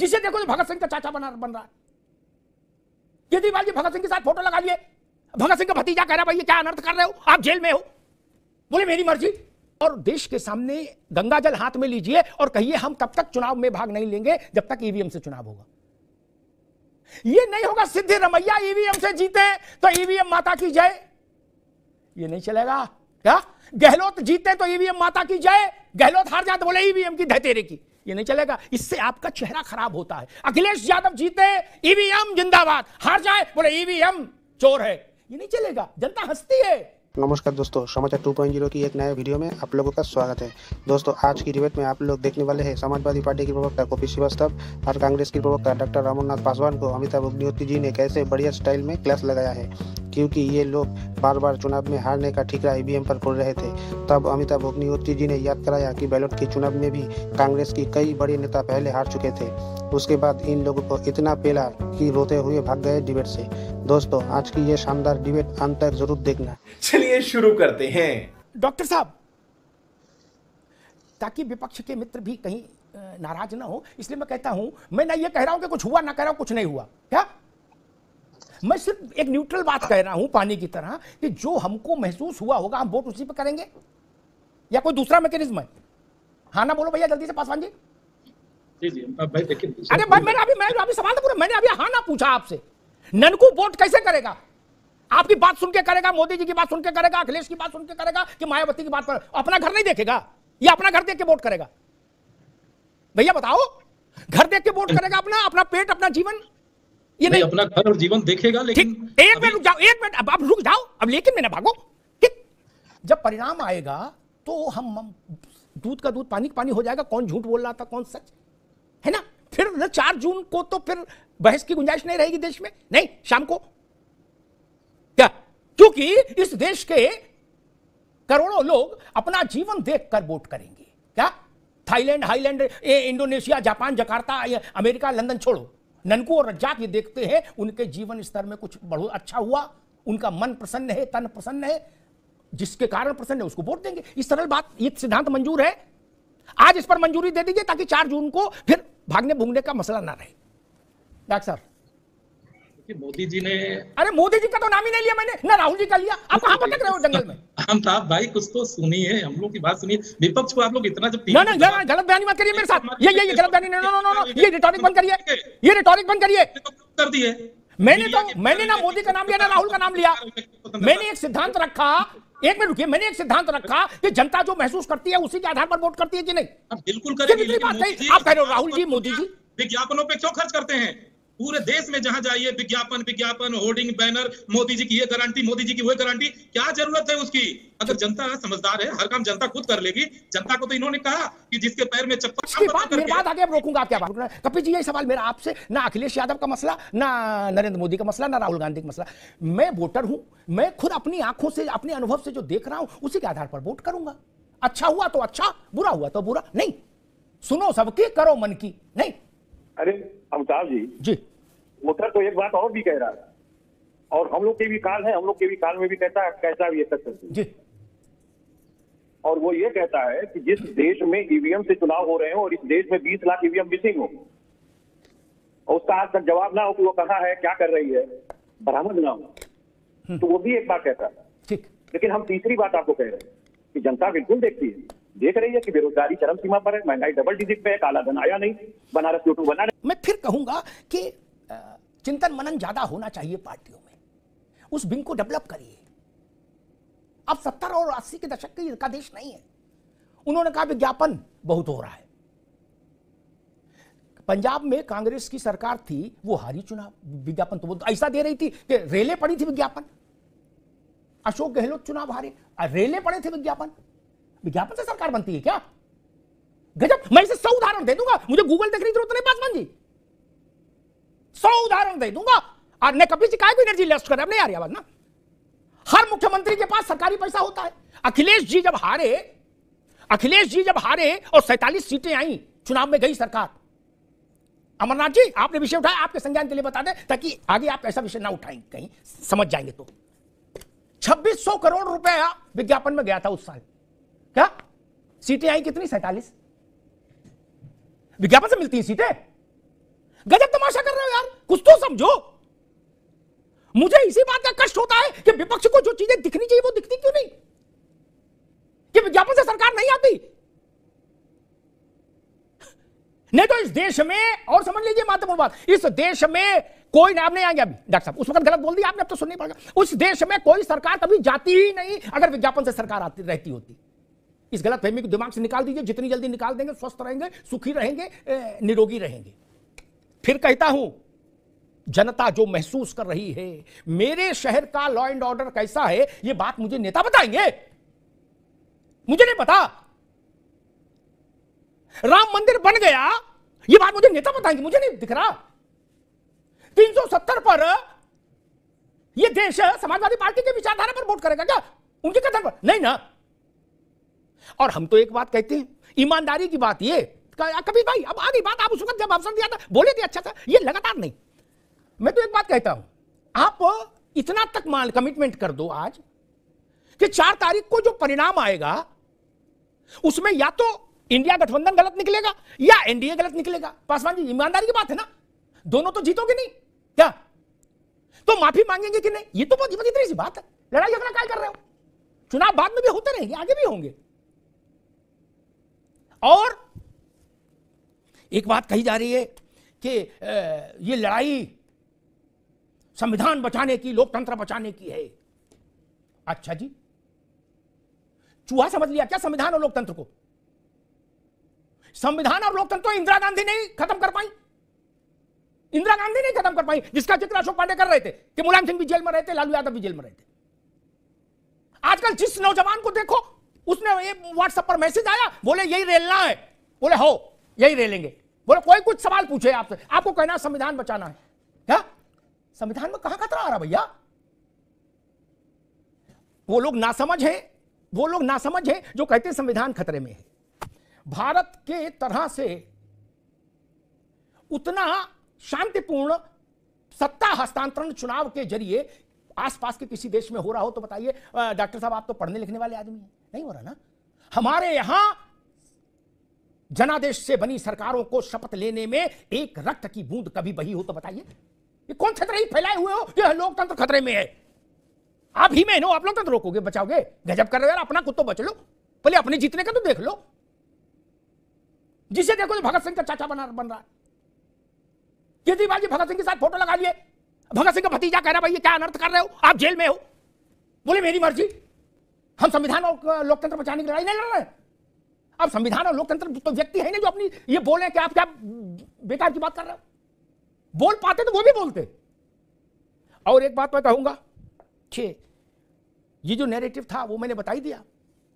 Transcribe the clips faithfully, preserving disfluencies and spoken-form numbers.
जिसे देखो तो भगत सिंह का चाचा बना बन रहा है। केजरीवाल जी भगत सिंह के साथ फोटो लगा लिए, भगत सिंह का भतीजा कह रहा भाई ये क्या अनर्थ कर रहे हो, आप जेल में हो। बोले मेरी मर्जी। और देश के सामने गंगा जल हाथ में लीजिए और कहिए हम तब तक चुनाव में भाग नहीं लेंगे जब तक ईवीएम से चुनाव होगा। ये नहीं होगा सिद्धिरमैया ईवीएम से जीते तो ईवीएम माता की जय, ये नहीं चलेगा। क्या गहलोत जीते तो ईवीएम माता की जय, गहलोत हार जाए तो बोले ईवीएम की धतेरे की, ये नहीं चलेगा। इससे आपका चेहरा खराब होता है। अखिलेश यादव जीते ईवीएम जिंदाबाद, हार जाए बोले ईवीएम चोर है, ये नहीं चलेगा। जनता हंसती है। नमस्कार दोस्तों, समाचार टू पॉइंट ज़ीरो की एक नए वीडियो में आप लोगों का स्वागत है। दोस्तों आज की डिबेट में आप लोग देखने वाले हैं समाजवादी पार्टी के प्रवक्ता कपिल श्रीवास्तव और कांग्रेस के प्रवक्ता डॉक्टर रामनाथ पासवान को अमिताभ अग्निहोत्री जी ने कैसे बढ़िया स्टाइल में क्लास लगाया है, क्योंकि ये लोग बार बार चुनाव में हारने का ठिकरा ईवीएम पर फोड़ रहे थे। तब अमिताभ अग्निहोत्री जी ने याद कराया कि बैलेट के चुनाव में भी कांग्रेस की कई बड़े नेता पहले हार चुके थे। उसके बाद इन लोगों को इतना पेला कि रोते हुए भाग गए डिबेट से। दोस्तों आज की ये शानदार डिबेट अंत तक जरूर देखना। चलिए शुरू करते हैं। डॉक्टर साहब, ताकि विपक्ष के मित्र भी कहीं नाराज ना हो, इसलिए मैं कहता हूं, मैं ना ये कह रहा हूं कि कुछ हुआ, ना कह रहा हूं कुछ नहीं हुआ। क्या मैं सिर्फ एक न्यूट्रल बात कह रहा हूं पानी की तरह कि जो हमको महसूस हुआ होगा हम वोट उसी पे करेंगे, या कोई दूसरा मैकेनिज्म है? हाँ ना बोलो भैया जल्दी से पासवान जी। जी जी भाई देखिए, अरे भाई मैंने अभी मैं अभी सवाल तो पूरा मैंने अभी हाँ ना पूछा आपसे। ननकू वोट कैसे करेगा? आपकी बात सुन के करेगा, मोदी जी की बात सुन के करेगा, अखिलेश की बात सुन के करेगा, कि मायावती की बात पर? अपना घर नहीं देखेगा या अपना घर देख के वोट करेगा? भैया बताओ, घर देख के वोट करेगा अपना अपना पेट, अपना जीवन? ये नहीं, अपना घर और जीवन देखेगा। लेकिन एक मिनट रुक जाओ, एक मिनट अब आप रुक जाओ अब, लेकिन मैंने भागो। ठीक, जब परिणाम आएगा तो हम दूध का दूध पानी का पानी हो जाएगा, कौन झूठ बोल रहा था कौन सच, है ना? फिर चार जून को तो फिर बहस की गुंजाइश नहीं रहेगी देश में, नहीं शाम को। क्या? क्योंकि इस देश के करोड़ों लोग अपना जीवन देखकर वोट करेंगे। क्या Thailand, Highland, Indonesia, Japan, Jakarta, America, London छोड़ो, ननकू और रज्जाक ये देखते हैं उनके जीवन स्तर में कुछ बहुत अच्छा हुआ, उनका मन प्रसन्न है, तन प्रसन्न है, जिसके कारण प्रसन्न है उसको वोट देंगे। इस सरल बात, ये सिद्धांत मंजूर है। आज इस पर मंजूरी दे दीजिए ताकि चार जून को फिर भागने भूगने का मसला ना रहे। डॉक्टर साहब, मोदी जी ने, अरे मोदी जी का तो नाम ही नहीं लिया मैंने, ना राहुल जी का लिया। आप कहां भटक रहे हो जंगल में? हम साहब भाई कुछ तो सुनिए, हम लोग की बात सुनिए। विपक्ष को आप लोग इतना जब ना ना गलत बयानी मत करिए मेरे साथ। ये ये ये गलत बयानी, नो नो नो नो, ये रिटॉरिक बंद करिए, ये रिटॉरिक बंद करिए। कर दिए मैंने तो मैंने ना मोदी का नाम लिया ना राहुल का नाम लिया। मैंने एक सिद्धांत रखा, एक मिनट रुकिए, मैंने एक सिद्धांत रखा कि जनता जो महसूस करती है उसी के आधार पर वोट करती है कि नहीं? बिल्कुल करेगी। आप कह रहे हो राहुल जी, मोदी जी विज्ञापनों पे क्यों खर्च करते हैं? पूरे देश में जहां जाइए विज्ञापन विज्ञापन, होर्डिंग, बैनर, मोदी जी की ये गारंटी, मोदी जी की वो गारंटी। क्या जरूरत है उसकी? अगर जनता समझदार है, हर काम जनता खुद कर लेगी। जनता को तो इन्होंने कहा कि जिसके पैर में चप्पल। मेरी बात आगे रोकूंगा, आप क्या बात? कपिल जी, ये सवाल मेरा आपसे, ना अखिलेश यादव का मसला, ना नरेंद्र मोदी का मसला, ना राहुल गांधी का मसला। मैं वोटर हूं, मैं खुद अपनी आंखों से, अपने अनुभव से जो देख रहा हूं उसी के आधार पर वोट करूंगा। अच्छा हुआ तो अच्छा, बुरा हुआ तो बुरा। नहीं, सुनो सबकी, करो मन की। नहीं, अरे अमिताभ जी जी, वोटर तो एक बात और भी कह रहा है, और हम लोग के भी काल है, हम लोग के भी काल में भी कहता है, कहता भी है जी। और वो ये कहता है कि जिस देश में ईवीएम से चुनाव हो रहे हो और इस देश में बीस लाख ईवीएम मिसिंग हो, और उसका आज तक जवाब ना हो कि वो कहाँ है, क्या कर रही है, बरामद ना हो, तो वो भी एक बात कहता है। ठीक, लेकिन हम तीसरी बात आपको कह रहे हैं कि जनता बिल्कुल देखती है, देख रही है कि बेरोजगारी चरम सीमा पर है, महंगाई डबल डिजिट पे है, काला धन आया नहीं, बनारस टूटू बना नहीं। मैं फिर कहूंगा कि चिंतन मनन ज्यादा होना चाहिए पार्टियों में, उस विंग को डेवलप करिए। अब सत्तर और अस्सी के दशक का देश नहीं है। उन्होंने कहा विज्ञापन बहुत हो रहा है। पंजाब में कांग्रेस की सरकार थी, वो हारी चुनाव, विज्ञापन तो वो ऐसा दे रही थी कि रेले पड़ी थी विज्ञापन। अशोक गहलोत चुनाव हारे, रेले पड़े थे विज्ञापन। विज्ञापन से सरकार बनती है क्या? गजब। मैं इसे सौ उदाहरण दे दूंगा, मुझे गूगल देखने की जरूरत नहीं पासवान जी, सौ उदाहरण दे दूंगा। और ने कभी शिकायत कोई एनर्जी लेस्ट कर, अब नहीं आ रही आवाज ना। हर मुख्यमंत्री के पास सरकारी पैसा होता है। अखिलेश जी जब हारे, अखिलेश जी जब हारे और सैंतालीस सीटें आई, चुनाव में गई सरकार। अमरनाथ जी, आपने विषय उठाया, आपके संज्ञान के लिए बता दें ताकि आगे आप ऐसा विषय ना उठाएं, कहीं समझ जाएंगे तो। छब्बीस सौ करोड़ रुपया विज्ञापन में गया था उस साल। क्या सीटें आई? कितनी? सैंतालीस। विज्ञापन से मिलती हैं सीटें। गजब तमाशा कर रहे हो यार, कुछ तो समझो। मुझे इसी बात का कष्ट होता है कि विपक्ष को जो चीजें दिखनी चाहिए वो दिखती क्यों नहीं, कि विज्ञापन से सरकार नहीं आती। नहीं तो इस देश में, और समझ लीजिए महत्वपूर्ण बात, इस देश में कोई नाम नहीं आएंगे। अभी डॉक्टर साहब उस वक्त गलत बोल दिया आपने, अब तो सुनना ही पड़ेगा। उस देश में कोई सरकार कभी जाती ही नहीं अगर विज्ञापन से सरकार आती रहती होती। इस गलत फहमी को दिमाग से निकाल दीजिए, जितनी जल्दी निकाल देंगे स्वस्थ रहेंगे, सुखी रहेंगे, निरोगी रहेंगे। फिर कहता हूं, जनता जो महसूस कर रही है, मेरे शहर का लॉ एंड ऑर्डर कैसा है, यह बात मुझे नेता बताएंगे, मुझे नहीं पता। राम मंदिर बन गया, यह बात मुझे नेता बताएंगे, मुझे नहीं दिख रहा। तीन सौ सत्तर पर यह देश समाजवादी पार्टी की विचारधारा पर वोट करेगा क्या, उनके कथन पर? नहीं ना। और हम तो एक बात कहते हैं, ईमानदारी की बात ये, कभी भाई अब आधी बात आप उस वक्त जब अवसर दिया था बोले थे अच्छा था, ये लगातार नहीं। मैं तो एक बात कहता हूं, आप इतना तक मान कमिटमेंट कर दो आज कि चार तारीख को जो परिणाम आएगा उसमें या तो इंडिया गठबंधन गलत निकलेगा या एनडीए गलत निकलेगा। पासवान जी, ईमानदारी की बात है ना, दोनों तो जीतोगे नहीं क्या, तो माफी मांगेंगे कि नहीं, ये तो बहुत इतनी सी बात है। लड़ाई झगड़ा क्या कर रहे हो, चुनाव बाद में भी होते रहेंगे, आगे भी होंगे। और एक बात कही जा रही है कि ये लड़ाई संविधान बचाने की, लोकतंत्र बचाने की है। अच्छा जी, चूहा समझ लिया क्या संविधान और लोकतंत्र को? संविधान और लोकतंत्र तो इंदिरा गांधी नहीं खत्म कर पाई, इंदिरा गांधी नहीं खत्म कर पाई, जिसका जिक्र अशोक पांडे कर रहे थे कि मुलायम सिंह भी जेल में रहते, लालू यादव भी जेल में रहते। आजकल जिस नौजवान को देखो, उसने व्हाट्सएप पर मैसेज आया, बोले यही रेलना है, बोले हो यही रेलेंगे। बोले कोई कुछ सवाल पूछे आपसे, आपको कहना संविधान बचाना है क्या? संविधान में कहां खतरा आ रहा भैया? वो लोग नासमझ हैं, वो लोग नासमझ हैं जो कहते हैं संविधान खतरे में है। भारत के तरह से उतना शांतिपूर्ण सत्ता हस्तांतरण चुनाव के जरिए आसपास के किसी देश में हो रहा हो तो बताइए। डॉक्टर साहब, आप तो पढ़ने लिखने वाले आदमी हैं, नहीं हो रहा ना? हमारे यहां जनादेश से बनी सरकारों को शपथ लेने में एक रक्त की बूंद कभी बही हो तो बताइए। ये कौन छतरी फैलाए हुए हो कि लोकतंत्र खतरे में है? आप ही में हो, आप लोकतंत्र रोकोगे, बचाओगे? गजब कर रहे हो यार, अपना खुद तो बच लो, पहले अपने जीतने का तो देख लो। जिसे देखो तो भगत सिंह का चाचा बना बन रहा है। केजरीवाल जी भगत सिंह के साथ फोटो लगा लिए, भगत सिंह का भतीजा कह रहा भाई ये क्या अनर्थ कर रहे हो, आप जेल में हो। बोले मेरी मर्जी, हम संविधान और लोकतंत्र बचाने की लड़ाई नहीं लड़ रहे। अब संविधान और लोकतंत्र तो व्यक्ति है ना जो अपनी ये बोले कि आप क्या बेकार की बात कर रहे हो। बोल पाते तो वो भी बोलते। और एक बात मैं कहूंगा कि ये जो नैरेटिव था वो मैंने बता ही दिया।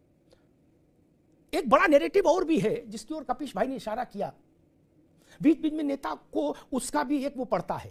एक बड़ा नैरेटिव और भी है जिसकी ओर कपिश भाई ने इशारा किया। बीच बीच में नेता को उसका भी एक वो पड़ता है,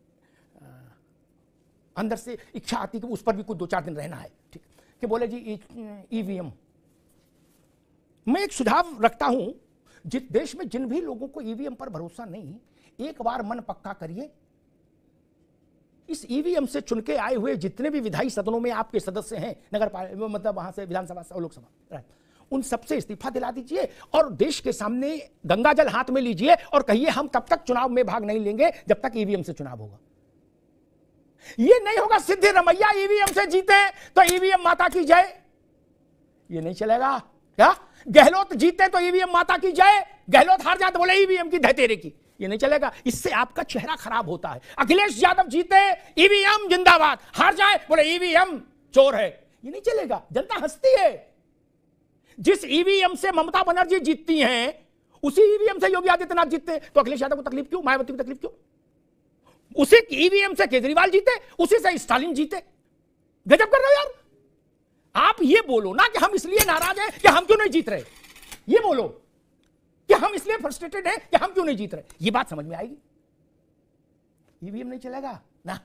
अंदर से इच्छा आती कि उस पर भी कुछ दो चार दिन रहना है, ठीक, कि बोले जी ईवीएम। मैं एक सुझाव रखता हूं, जिस देश में जिन भी लोगों को ईवीएम पर भरोसा नहीं, एक बार मन पक्का करिए, इस ईवीएम से चुन के आए हुए जितने भी विधायी सदनों में आपके सदस्य हैं, नगर पालिका मतलब वहां से विधानसभा और लोकसभा, उन सबसे इस्तीफा दिला दीजिए और देश के सामने गंगाजल हाथ में लीजिए और कहिए हम तब तक चुनाव में भाग नहीं लेंगे जब तक ईवीएम से चुनाव होगा। ये नहीं होगा सिद्धिरमैया ईवीएम से जीते तो ईवीएम माता की जय, ये नहीं चलेगा क्या? गहलोत जीते तो ईवीएम माता की जय, गहलोत हार जाते बोले ईवीएम की धतेरे की, ये नहीं चलेगा। इससे आपका चेहरा खराब होता है। अखिलेश यादव जीते ईवीएम जिंदाबाद, हार जाए बोले ईवीएम चोर है, ये नहीं चलेगा। जनता हंसती है। जिस ईवीएम से ममता बनर्जी जीतती हैं उसी ईवीएम से योगी आदित्यनाथ जीतते हैं, तो अखिलेश यादव को तकलीफ क्यों, मायावती को तकलीफ क्यों? उसी ईवीएम से केजरीवाल जीते, उसी से स्टालिन जीते। गजब कर रहे हो यार। आप ये बोलो ना कि हम इसलिए नाराज हैं कि हम क्यों नहीं जीत रहे, ये बोलो कि हम इसलिए फ्रस्ट्रेटेड हैं कि हम क्यों नहीं जीत रहे, ये बात समझ में आएगी। ईवीएम नहीं चलेगा ना।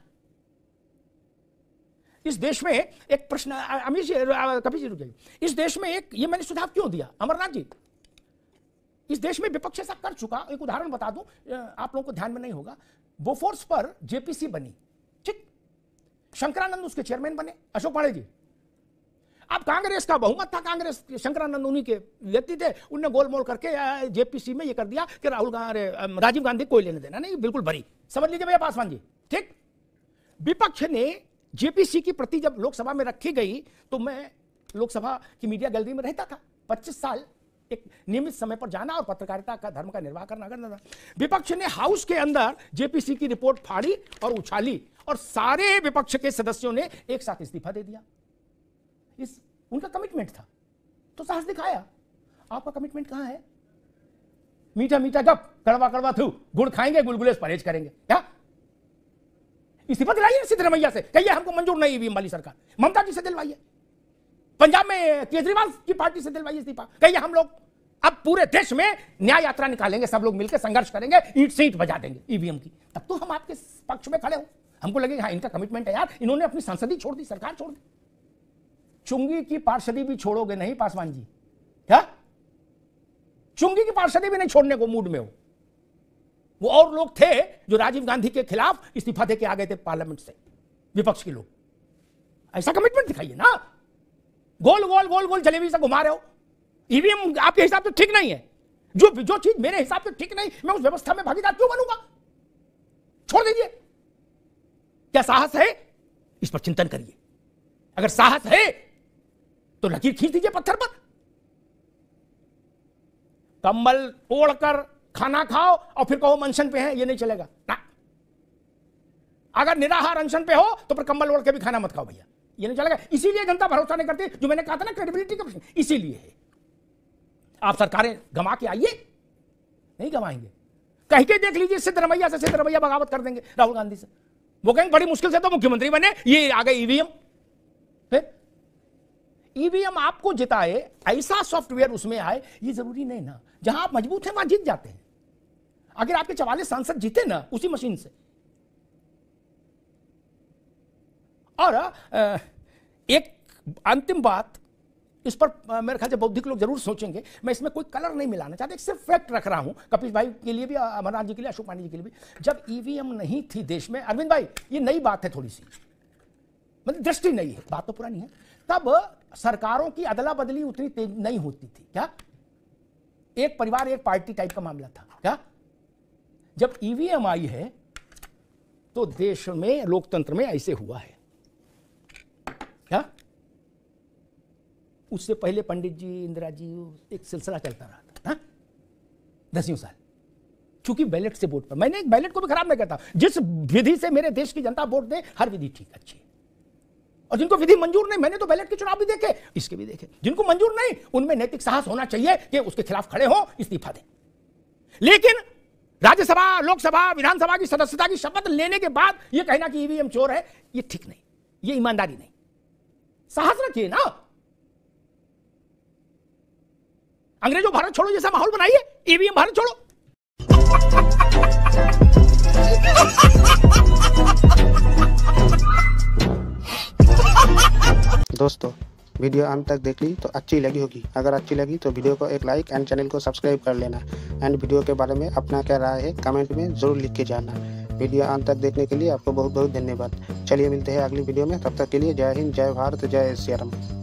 इस देश में एक प्रश्न, अमीर जी कभी जी रुक जाइए, इस देश में एक, ये मैंने सुझाव क्यों दिया अमरनाथ जी, इस देश में विपक्ष ऐसा कर चुका। एक उदाहरण बता दूं, आप लोगों को ध्यान में नहीं होगा, बोफोर्स पर जेपीसी बनी, ठीक, शंकरानंद उसके चेयरमैन बने, अशोक पांडे जी। अब कांग्रेस का बहुमत था, कांग्रेस शंकरानंद उन्हीं के व्यक्ति थे, उनने गोलमोल करके जेपीसी में ये कर दिया कि राहुल गांधी, राजीव गांधी कोई लेने देना नहीं, बिल्कुल भरी। समझ लीजिए भैया पासवान जी, ठीक। विपक्ष ने जेपीसी की प्रति जब लोकसभा में रखी गई तो मैं लोकसभा की मीडिया गैलरी में रहता था पच्चीस साल, एक नियमित समय पर जाना और पत्रकारिता का धर्म का निर्वाह करना करना था। विपक्ष ने हाउस के अंदर जेपीसी की रिपोर्ट फाड़ी और उछाली और सारे विपक्ष के सदस्यों ने एक साथ इस्तीफा दे दिया। इस उनका कमिटमेंट था तो साहस दिखाया। आपका कमिटमेंट कहां है? मीठा मीठा गप, कड़वा कड़वा थू, गुड़ खाएंगे गुलगुले से परहेज करेंगे। क्या इस्तीफा दिलाइए सिद्धरमैया से, कहिए हमको मंजूर नहीं ईवीएम वाली सरकार। ममता जी से दिलवाइए, पंजाब में केजरीवाल की पार्टी से दिलवाइए इस्तीफा, कहिए हम लोग अब पूरे देश में न्याय यात्रा निकालेंगे, सब लोग मिलकर संघर्ष करेंगे, ईंट से ईंट बजा देंगे ईवीएम की। तब तो हम आपके पक्ष में खड़े हो, हमको लगेगा हाँ इनका कमिटमेंट है यार, इन्होंने अपनी संसदी छोड़ दी, सरकार छोड़ दी। चुंगी की पार्षदी भी छोड़ोगे नहीं पासवान जी? क्या चुंगी की पार्षदी भी नहीं छोड़ने को मूड में हो? वो और लोग थे जो राजीव गांधी के खिलाफ इस्तीफा देके आ गए थे पार्लियामेंट से, विपक्ष के लोग। ऐसा कमिटमेंट दिखाइए ना। गोल गोल गोल गोल जलेबी से घुमा रहे हो। ईवीएम आपके हिसाब से ठीक नहीं है, जो जो चीज मेरे हिसाब से ठीक नहीं, मैं उस व्यवस्था में भागीदार क्यों बनूंगा? छोड़ दीजिए। क्या साहस है? इस पर चिंतन करिए। अगर साहस है तो लकीर खींच दीजिए पत्थर पर। कंबल ओढ़कर खाना खाओ और फिर कहो अनशन पे है, ये नहीं चलेगा ना। अगर निराहार अनशन पे हो तो फिर कंबल ओढ़ के भी खाना मत खाओ भैया, ये नहीं चलेगा। इसीलिए जनता भरोसा नहीं करती, जो मैंने कहा था ना क्रेडिबिलिटी का प्रश्न, इसीलिए है। आप सरकारें गंवा के आइए, नहीं गंवाएंगे। कह के देख लीजिए सिद्धरमैया से, सिद्धरमैया बगावत कर देंगे राहुल गांधी से। वो कहेंगे बड़ी मुश्किल से तो मुख्यमंत्री बने, ये आ गए ईवीएम। फिर ईवीएम आपको जिताए, ऐसा सॉफ्टवेयर उसमें आए, ये जरूरी नहीं ना। जहां आप मजबूत हैं वहां जीत जाते हैं। अगर आपके चवालीस सांसद जीते ना उसी मशीन से। और एक अंतिम बात, इस पर मेरे ख्याल से बौद्धिक लोग जरूर सोचेंगे, मैं इसमें कोई कलर नहीं मिलाना चाहता, सिर्फ फैक्ट रख रहा हूं कपिल भाई के लिए भी, अमरनाथ जी के लिए, अशोक पांडे जी के लिए भी। जब ईवीएम नहीं थी देश में, अरविंद भाई ये नई बात है थोड़ी सी, मतलब दृष्टि नहीं है, बात तो पुरानी है। तब सरकारों की अदला बदली उतनी तेज नहीं होती थी। क्या एक परिवार एक पार्टी टाइप का मामला था क्या? जब ईवीएम आई है तो देश में लोकतंत्र में ऐसे हुआ है क्या? उससे पहले पंडित जी, इंदिरा जी, एक सिलसिला चलता रहा था हा? दसियों साल। चूंकि बैलेट से वोट पर, मैंने एक बैलेट को भी खराब नहीं कहता, जिस विधि से मेरे देश की जनता वोट दे, हर विधि ठीक अच्छी है। और जिनको विधि मंजूर नहीं, मैंने तो बैलेट के चुनाव भी देखे, इसके भी देखे, जिनको मंजूर नहीं उनमें नैतिक साहस होना चाहिए कि उसके खिलाफ खड़े हो, इस्तीफा दें। लेकिन राज्यसभा, लोकसभा, विधानसभा की सदस्यता की शपथ लेने के बाद यह कहना कि ईवीएम चोर है, यह ठीक नहीं, यह ईमानदारी नहीं। साहस रखिए ना। अंग्रेजों भारत छोड़ो जैसा माहौल बनाइए, ईवीएम भारत छोड़ो। दोस्तों वीडियो अंत तक देख ली तो अच्छी लगी होगी। अगर अच्छी लगी तो वीडियो को एक लाइक एंड चैनल को सब्सक्राइब कर लेना। एंड वीडियो के बारे में अपना क्या राय है कमेंट में ज़रूर लिख के जाना। वीडियो अंत तक देखने के लिए आपको बहुत बहुत धन्यवाद। चलिए मिलते हैं अगली वीडियो में, तब तक के लिए जय हिंद, जय भारत, जय श्री राम।